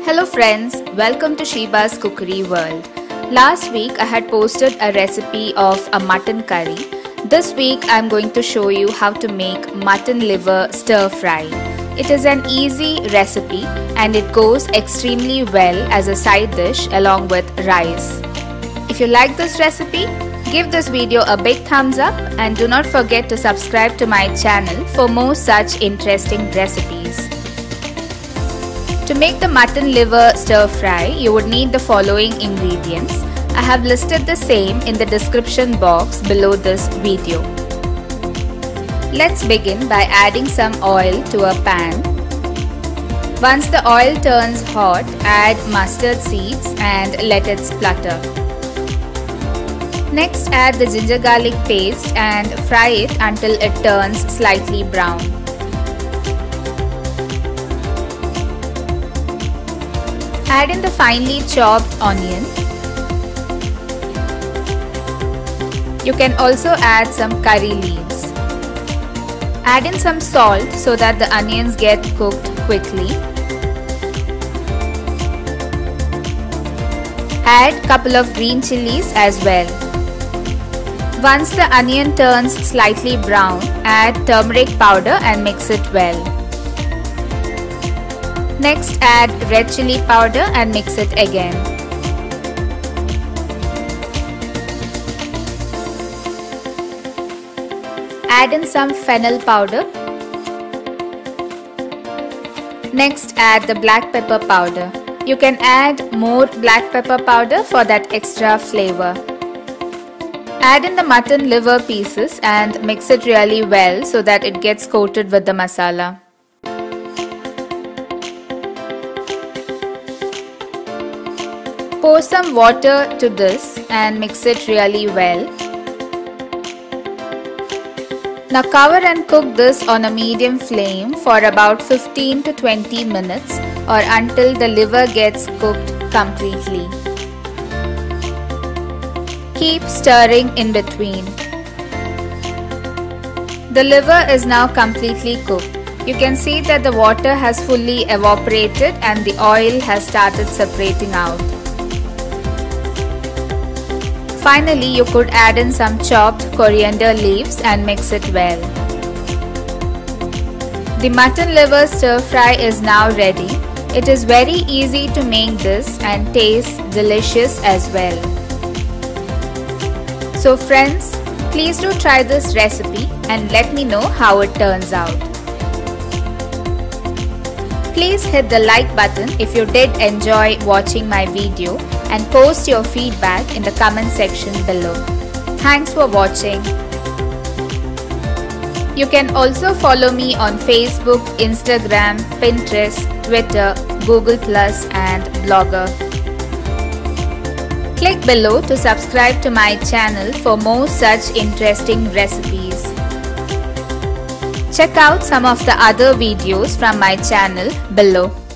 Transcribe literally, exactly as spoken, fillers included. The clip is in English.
Hello friends, welcome to Sheba's Cookery World. Last week I had posted a recipe of a mutton curry. This week I am going to show you how to make mutton liver stir fry. It is an easy recipe and it goes extremely well as a side dish along with rice. If you like this recipe, give this video a big thumbs up and do not forget to subscribe to my channel for more such interesting recipes. To make the mutton liver stir fry, you would need the following ingredients. I have listed the same in the description box below this video. Let's begin by adding some oil to a pan. Once the oil turns hot, add mustard seeds and let it splutter. Next, add the ginger garlic paste and fry it until it turns slightly brown. Add in the finely chopped onion. You can also add some curry leaves. Add in some salt so that the onions get cooked quickly. Add couple of green chilies as well. Once the onion turns slightly brown, add turmeric powder and mix it well. Next, add red chilli powder and mix it again. Add in some fennel powder. Next, add the black pepper powder. You can add more black pepper powder for that extra flavor. Add in the mutton liver pieces and mix it really well so that it gets coated with the masala. Pour some water to this and mix it really well. Now cover and cook this on a medium flame for about fifteen to twenty minutes or until the liver gets cooked completely. Keep stirring in between. The liver is now completely cooked. You can see that the water has fully evaporated and the oil has started separating out. Finally, you could add in some chopped coriander leaves and mix it well. The mutton liver stir fry is now ready. It is very easy to make this and tastes delicious as well. So friends, please do try this recipe and let me know how it turns out. Please hit the like button if you did enjoy watching my video and post your feedback in the comment section below. Thanks for watching. You can also follow me on Facebook, Instagram, Pinterest, Twitter, Google plus and Blogger. Click below to subscribe to my channel for more such interesting recipes. Check out some of the other videos from my channel below.